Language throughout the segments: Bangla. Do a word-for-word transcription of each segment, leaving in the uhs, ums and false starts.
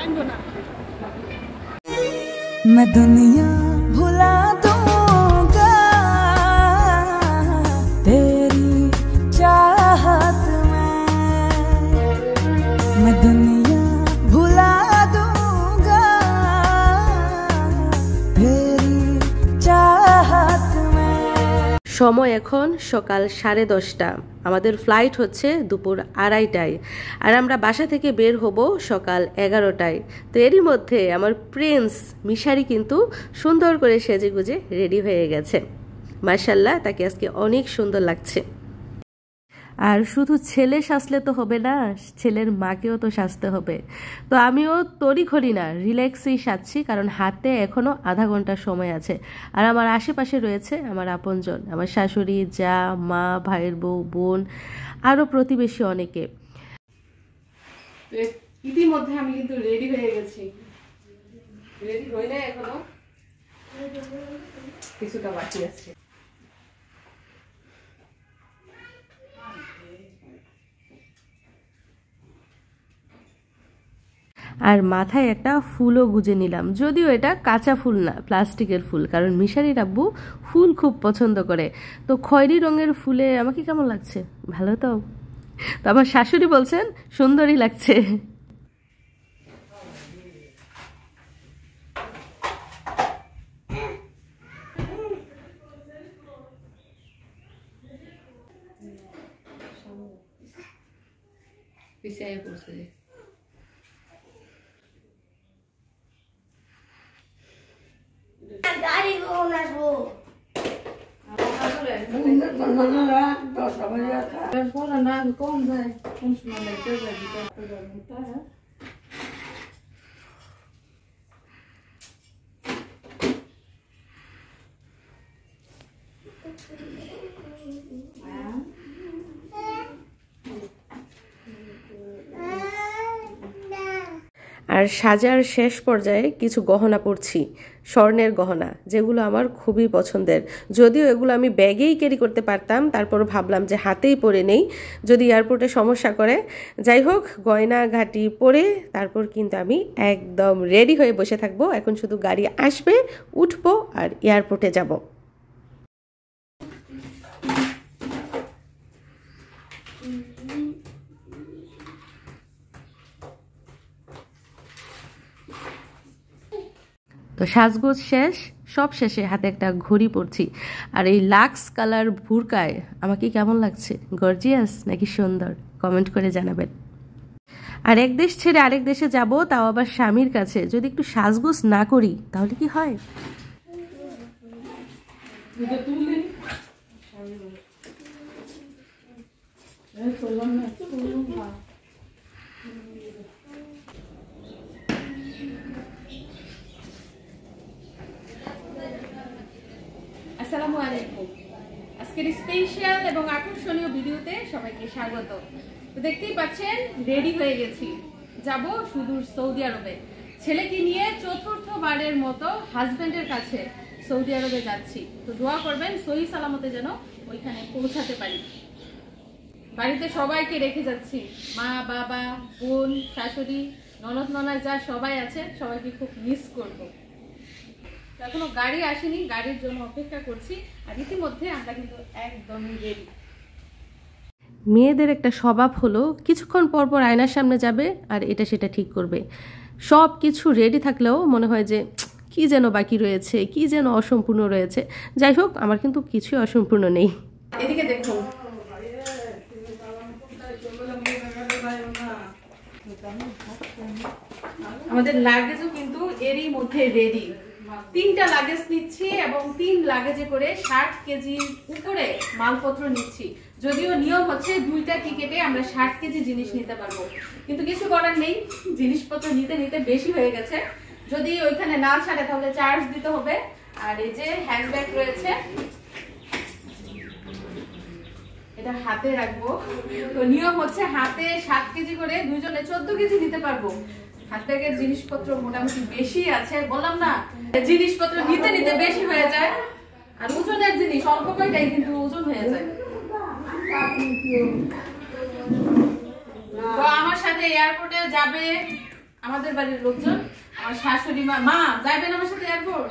सुंदर ना मैं दुनिया भुला दूंगा तेरी चाहत में मैं दुनिया भुला दूंगा तेरी चाहत में। সময় এখন সকাল সাড়ে দশটা, আমাদের ফ্লাইট হচ্ছে দুপুর আড়াইটায় আর আমরা বাসা থেকে বের হব সকাল এগারোটায়। তো এরই মধ্যে আমার প্রিন্স মিশারি কিন্তু সুন্দর করে সেজেগুজে রেডি হয়ে গেছে। মাশাআল্লাহ, তাকে আজকে অনেক সুন্দর লাগছে। আর শুধু ছেলে সাজলে তো হবে না, ছেলের মাকেও তো সাজতে হবে। তো আমিও তড়িঘড়ি না, রিল্যাক্সেই সাজছি, কারণ হাতে এখনও আধা ঘন্টা সময় আছে। আর আমার আশেপাশে রয়েছে আমার আপনজন, আমার শাশুড়ি, যা, মা, ভাইয়ের বউ, বোন, আরও প্রতিবেশী অনেকে। ইতিমধ্যে আমি কিন্তু রেডি হয়ে গেছি। রেডি হই না এখনো, কিছুটা বাকি আছে। আর মাথায় একটা ফুলও গুজে নিলাম, যদিও এটা কাঁচা ফুল না, প্লাস্টিকের ফুল, কারণ মিশারির আব্বু ফুল খুব পছন্দ করে। তো খয়েরি রঙের ফুলে আমাকে কেমন লাগছে? ভালো তো? তো আমার শাশুড়ি বলছেন সুন্দরই লাগছে। পিছিয়ে পড়ছে গাড়ি কোন আসবো না কম যায় কোন সময় লাগতে যাবি করতে যাবি তাই। আর সাজার শেষ পর্যায়ে কিছু গহনা পরছি, স্বর্ণের গহনা, যেগুলো আমার খুবই পছন্দের। যদিও এগুলো আমি ব্যাগেই ক্যারি করতে পারতাম, তারপর ভাবলাম যে হাতেই পরে নেই, যদি এয়ারপোর্টে সমস্যা করে। যাই হোক, গয়না ঘাটি পরে তারপর কিন্তু আমি একদম রেডি হয়ে বসে থাকবো। এখন শুধু গাড়ি আসবে, উঠবো আর এয়ারপোর্টে যাব। তো সাজগোজ শেষ, সব শেষে হাতে একটা ঘড়ি পরছি। আর এই লাক্স কালার ভুরকায় আমাকে কেমন লাগছে? গর্জিয়াস নাকি সুন্দর? কমেন্ট করে জানাবেন। আর এক দেশ ছেড়ে আরেক দেশে যাব, তাও আবার স্বামীর কাছে। যদি একটু সাজগোজ না করি তাহলে কি হয়? আসসালামু আলাইকুম। আজকের স্পেশাল এবং আকর্ষণীয় ভিডিওতে সবাইকে স্বাগত। তো দেখতেই পাচ্ছেন রেডি হয়ে গেছি, যাব সুদূর সৌদি আরবে। ছেলেকে নিয়ে চতুর্থবারের মতো হাজবেন্ডের কাছে সৌদি আরবে যাচ্ছি। তো দোয়া করবেন সহি সালামতে যেন ওইখানে পৌঁছাতে পারি। বাড়িতে সবাইকে রেখে যাচ্ছি, মা, বাবা, বোন, শাশুড়ি, ননদ, ননার যা সবাই আছে, সবাইকে খুব মিস করবো। এখনো গাড়ি আসেনি, গাড়ির জন্য অপেক্ষা করছি। আর ইতিমধ্যে আমরা কিন্তু একদমই রেডি। মেয়েদের একটা স্বভাব হলো কিছুক্ষণ পর পর আয়নার সামনে যাবে আর এটা সেটা ঠিক করবে। সব কিছু রেডি থাকলেও মনে হয় যে কি যেন বাকি রয়েছে, কি যেন অসম্পূর্ণ রয়েছে। যাই হোক, আমার কিন্তু কিছুই অসম্পূর্ণ নেই। এদিকে দেখুন, আমাদের লাগেজও কিন্তু এরই মধ্যে রেডি। তিনটা লাগেজ নিচ্ছি এবং তিন লাগেজে করে ষাট কেজির উপরে মালপত্র নিচ্ছি। যদিও নিয়ম হচ্ছে দুইটা টিকেটে আমরা ষাট কেজি জিনিস নিতে পারবো, কিন্তু কিছু করার নেই, জিনিসপত্র নিতে নিতে বেশি হয়ে গেছে। যদি ওইখানে না ছাড়ে তাহলে চার্জ দিতে হবে। আর এই যে হ্যান্ডব্যাগ রয়েছে, এটা হাতে রাখবো। তো নিয়ম হচ্ছে হাতে সাত কেজি করে দুইজনে চোদ্দ কেজি নিতে পারবো। হাত ব্যাগের জিনিসপত্র মোটামুটি বেশি আছে, বললাম না, জিনিসপত্র নিতে নিতে বেশি হয়ে যায়। আর ওজনের জিনিস অল্প কয়টাই কিন্তু ওজন হয়ে যায়। তো আমার সাথে এয়ারপোর্টে যাবে আমাদের বাড়ির লোকজন, আমার শাশুড়ি মা। মা যাইবেন আমার সাথে এয়ারপোর্ট?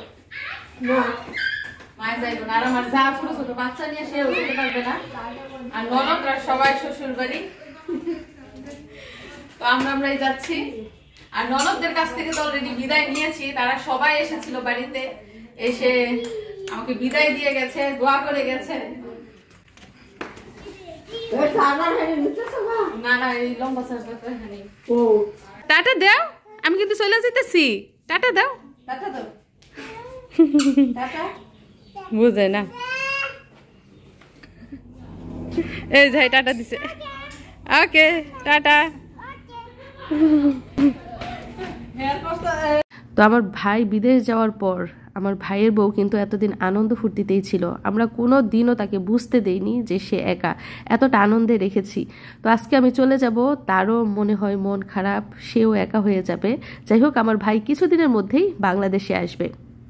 মায় যাইব না, আর আমার যা ছোট ছোট বাচ্চা নিয়ে সেও যেতে পারবে না, আর ননদরা সবাই শ্বশুর বাড়ি। তো আমরা আমরাই যাচ্ছি। আর ননদদের কাছ থেকে তো অলরেডি বিদায় নিয়েছি, তারা সবাই এসেছিল বাড়িতে, এসে আমাকে বিদায় দিয়ে গেছে, দোয়া করে গেছে। না না, এই লম্বা টাটা দাও, আমি কিন্তু চলে যেতেছি। টাটা দাও, টাটা দাও, টাটা। বুঝে না, এই যাই টাটা দিছে। Okay tata. তো আমার ভাই বিদেশ যাওয়ার পর আমার ভাইয়ের বউ কিন্তু এতদিন আনন্দ ফুর্তিতেই ছিল, আমরা কোনো দিনও তাকে বুঝতে দেইনি যে সে একা, এতটা আনন্দে রেখেছি। তো আজকে আমি চলে যাব, তারও মনে হয় মন খারাপ, সেও একা হয়ে যাবে। যাই হোক, আমার ভাই কিছুদিনের মধ্যেই বাংলাদেশে আসবে।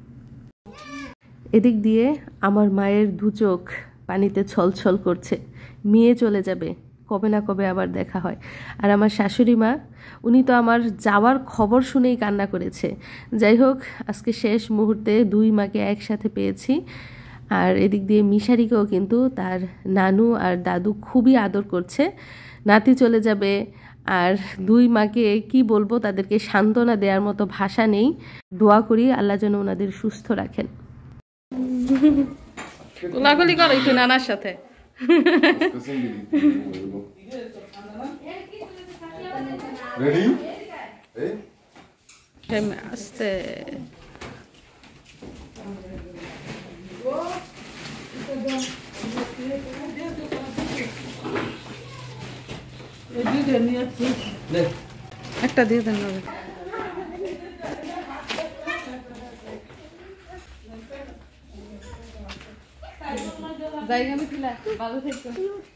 এদিক দিয়ে আমার মায়ের দু চোখ পানিতে ছলছল করছে, মেয়ে চলে যাবে, কবে না কবে আবার দেখা হয়। আর আমার শাশুড়ি মা, উনি তো আমার যাওয়ার খবর শুনেই কান্না করেছে। যাই হোক, আজকে শেষ মুহূর্তে দুই মাকে একসাথে পেয়েছি। আর এদিক দিয়ে মিশারিকেও কিন্তু তার নানু আর দাদু খুবই আদর করছে। নাতি চলে যাবে, আর দুই মাকে কি বলবো, তাদেরকে সান্ত্বনা দেওয়ার মতো ভাষা নেই। দোয়া করি আল্লাহ যেন ওনাদের সুস্থ রাখেন। কোলাকুলি করো একটু নানার সাথে। Ready? Hey? আস্তে একটা দিয়ে দেন। জায়গা মিথিলা ভালো থেকো।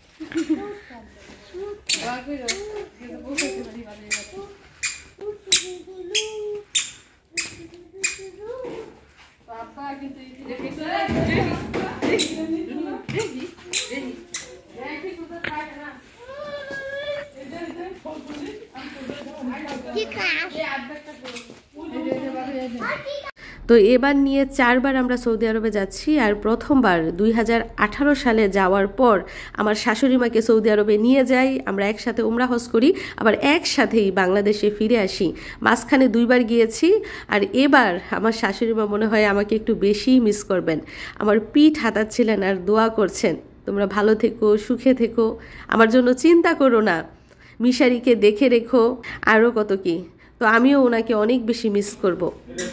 তো এবার নিয়ে চারবার আমরা সৌদি আরবে যাচ্ছি। আর প্রথমবার দুই হাজার আঠারো সালে যাওয়ার পর আমার শাশুড়ি মাকে সৌদি আরবে নিয়ে যাই, আমরা একসাথে উমরা হজ করি, আবার একসাথেই বাংলাদেশে ফিরে আসি। মাঝখানে দুইবার গিয়েছি। আর এবার আমার শাশুড়ি মা মনে হয় আমাকে একটু বেশিই মিস করবেন। আমার পিঠ হাতাচ্ছিলেন আর দোয়া করছেন, তোমরা ভালো থেকো, সুখে থেকো, আমার জন্য চিন্তা করো না, মিশারিকে দেখে রেখো, আরও কত কি। তো আমিও ওনাকে অনেক বেশি মিস করব।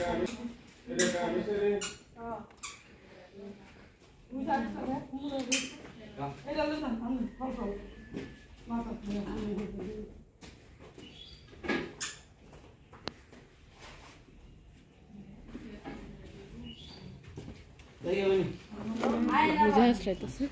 বুঝে আসছে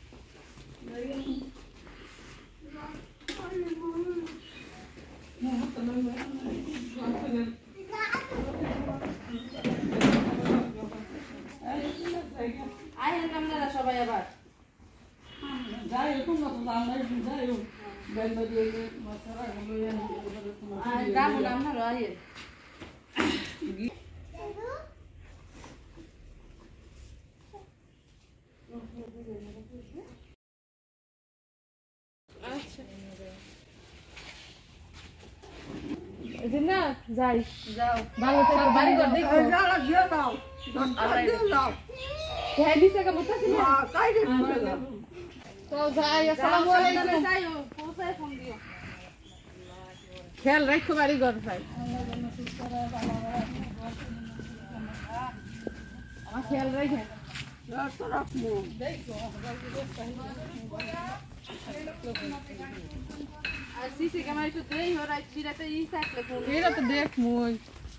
সবাই আবার যাই এরকম না, তো আমরা যাই বেলবা দিয়ে মশলা গুলো আর দাম দাম না রয়ে আচ্ছা এদিন না যাই, যাও ভালো থেকো, বাড়ি ঘর দেখো, যাও দিও দাও দিও দাও হ্যাঁ দিছে কা বলতাছি না কাই দে তো যাই। আসসালামু আলাইকুম, যাইও পৌঁছায় ফোন দিও, খেয়াল রাখো বাড়ি ঘর ভাই, আমার খেয়াল রাখে তো রাখবো দেখো আর সিসি ক্যামেরা তো দেই हो রাত বিরাতে ই থাকলে ফোন এরা তো দেখ মই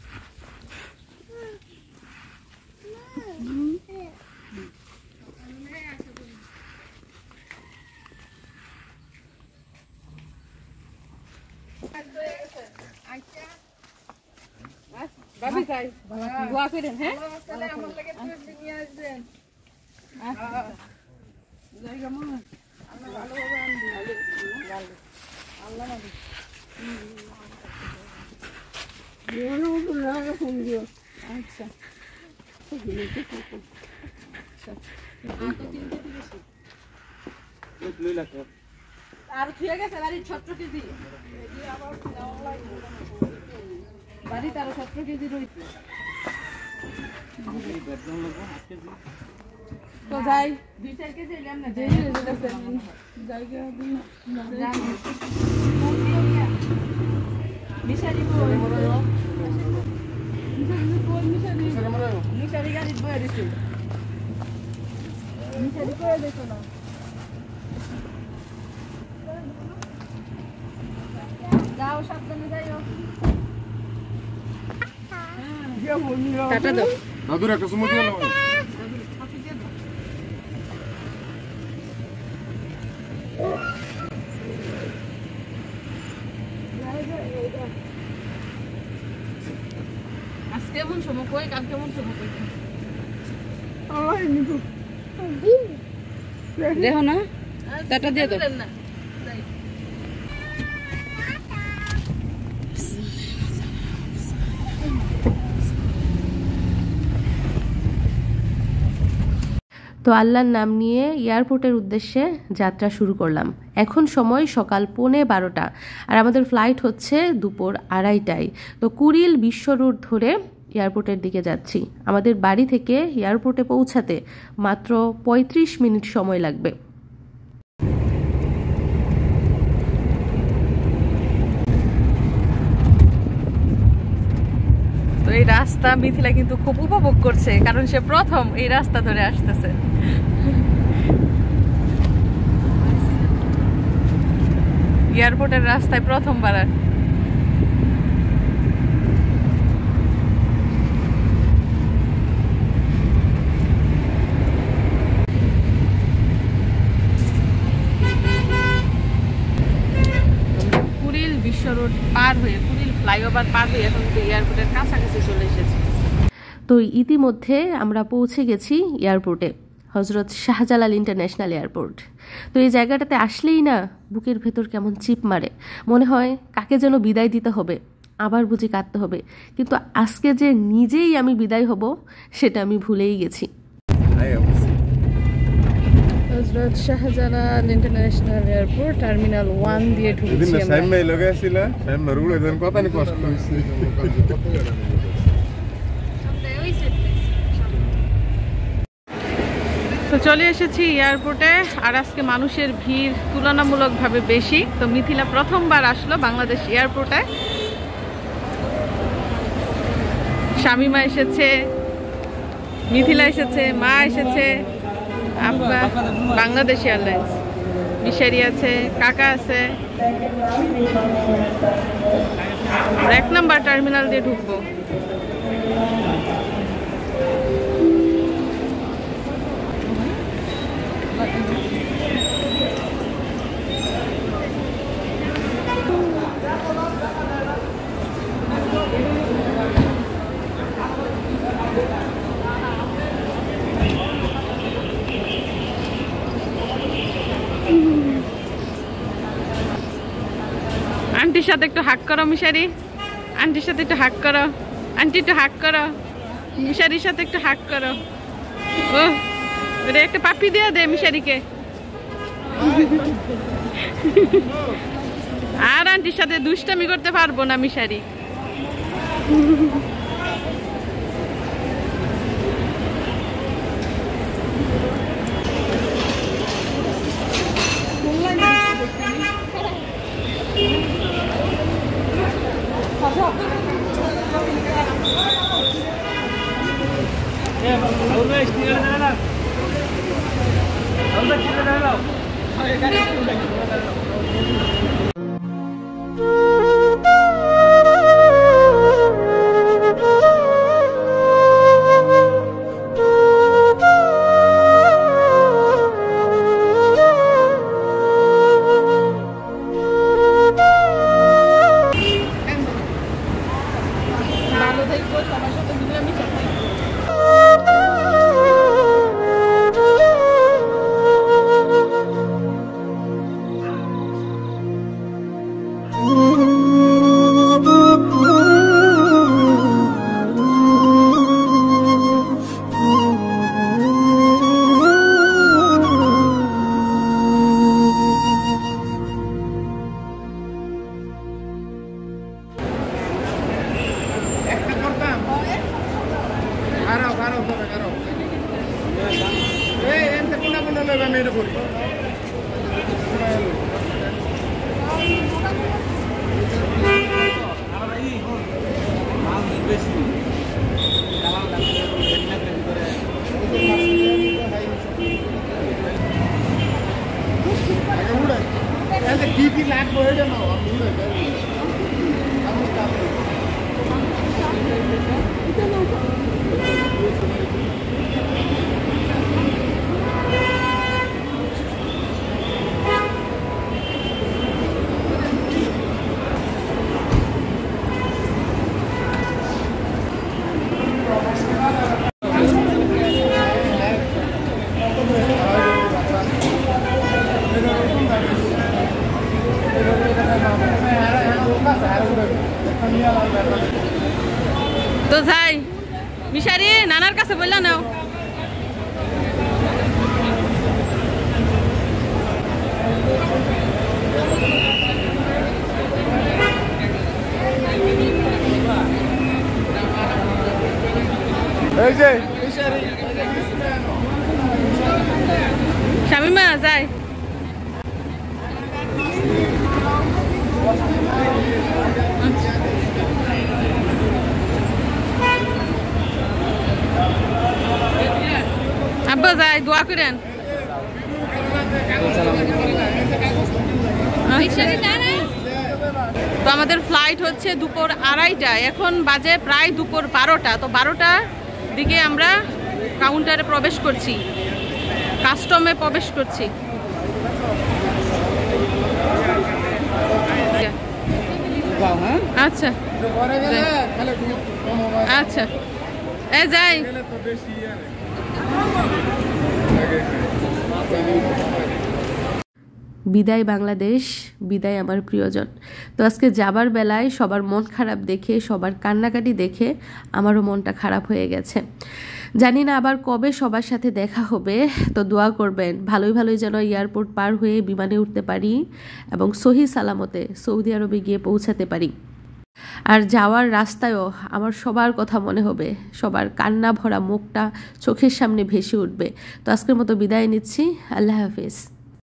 বাবি যাই দোয়া করেন। হ্যাঁ আমার লাগে তুমি নিয়ে আসবেন। আচ্ছা জায়গা মনে আল্লাহ ভালোভাবে আনবে, আল্লাহ আল্লাহ আচ্ছা আর থুয়ে গেছে বাড়ির সতেরো কেজি বাড়িতে আরো সতেরো কেজি রয়েছে তো যাই দুই চার কেজি এলাম না যাই জায়গা মিশারি বই মিশারি গাড়ি বই দিছি মিশারি করে দেখো না যাও সাবধানে যাইও টাটা দাও দাদুর একটা সময় দিয়ে নাও আজকে এমন সময় কই কাল কেমন সময় কই দেখো না টাটা দিয়ে দাও তো আল্লাহর নাম নিয়ে এয়ারপোর্টের উদ্দেশ্যে যাত্রা শুরু করলাম। এখন সময় সকাল পৌনে বারোটা আর আমাদের ফ্লাইট হচ্ছে দুপুর আড়াইটায়। তো কুড়িল বিশ্ব রোড ধরে এয়ারপোর্টের দিকে যাচ্ছি। আমাদের বাড়ি থেকে এয়ারপোর্টে পৌঁছাতে মাত্র পঁয়ত্রিশ মিনিট সময় লাগবে। তো এই রাস্তা মিথিলা কিন্তু খুব উপভোগ করছে, কারণ সে প্রথম এই রাস্তা ধরে আসতেছে। এয়ারপোর্টের রাস্তায় প্রথমবার। কুড়িল বিশ্ব রোড পার হয়ে, কুড়িল ফ্লাইওভার পার হয়ে এখন এয়ারপোর্টের কাছাকাছি চলে এসেছি। তো ইতিমধ্যে আমরা পৌঁছে গেছি এয়ারপোর্টে, হজরত শাহজালাল ইন্টারন্যাশনাল এয়ারপোর্ট। তো এই জায়গাটাতে আসলেই না বুকের ভেতর কেমন চিপ মারে, মনে হয় কাকে যেন বিদায় দিতে হবে, আবার বুঝি কাঁদতে হবে। কিন্তু আজকে যে নিজেই আমি বিদায় হব সেটা আমি ভুলেই গেছি। Hazrat Shahjalal international airport terminal one দিয়ে ঢুকছি আমরা। সাইমে লগা ছিল সাইমে রুড়ে দেন কথা নি কষ্ট হইছে। তো চলে এসেছি এয়ারপোর্টে, আর আজকে মানুষের ভিড় তুলনামূলকভাবে বেশি। তো মিথিলা প্রথমবার আসলো বাংলাদেশ এয়ারপোর্টে। শামিমা এসেছে, মিথিলা এসেছে, মা এসেছে, আব্বা, বাংলাদেশ এয়ারলাইন্স, মিশারি আছে, কাকা আছে। এক নাম্বার টার্মিনাল দিয়ে ঢুকবো। আন্টির সাথে একটু হাক করো মিশারি, আন্টির সাথে একটু হাক করো, আন্টি একটু হাক করো, মিশারির সাথে একটু হাক করো। ও রে, একটা পাপি দিয়ে দে মিশারিকে। আর আন্টির সাথে দুষ্টামি করতে পারবো না মিশারি। তো যাই মিশারি নানার কাছে বললা নাও এই যে শামিমা যাই আব্বা যাই দোয়া করেন তো আমাদের ফ্লাইট হচ্ছে দুপুর আড়াইটা এখন বাজে প্রায় দুপুর বারোটা তো বারোটা দিকে আমরা কাউন্টারে প্রবেশ করছি কাস্টমে প্রবেশ করছি আচ্ছা আচ্ছা এ যাই বিদায় বাংলাদেশ, বিদায় আমার প্রিয়জন। তো আজকে যাবার বেলায় সবার মন খারাপ দেখে, সবার কান্নাকাটি দেখে আমারও মনটা খারাপ হয়ে গেছে। জানি না আবার কবে সবার সাথে দেখা হবে, তো দোয়া করবেন ভালোই ভালোই যেন এয়ারপোর্ট পার হয়ে বিমানে উঠতে পারি এবং সহি সালামতে সৌদি আরবে গিয়ে পৌঁছাতে পারি। আর যাওয়ার রাস্তায়ও আমার সবার কথা মনে হবে, সবার কান্না ভরা মুখটা চোখের সামনে ভেসে উঠবে। তো আজকের মতো বিদায় নিচ্ছি, আল্লাহ হাফেজ।